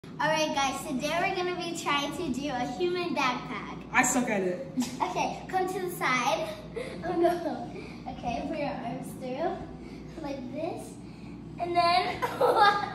Alright guys, today we're going to be trying to do a human backpack. I suck at it. Okay, come to the side. Oh no. Okay, put your arms through like this. And then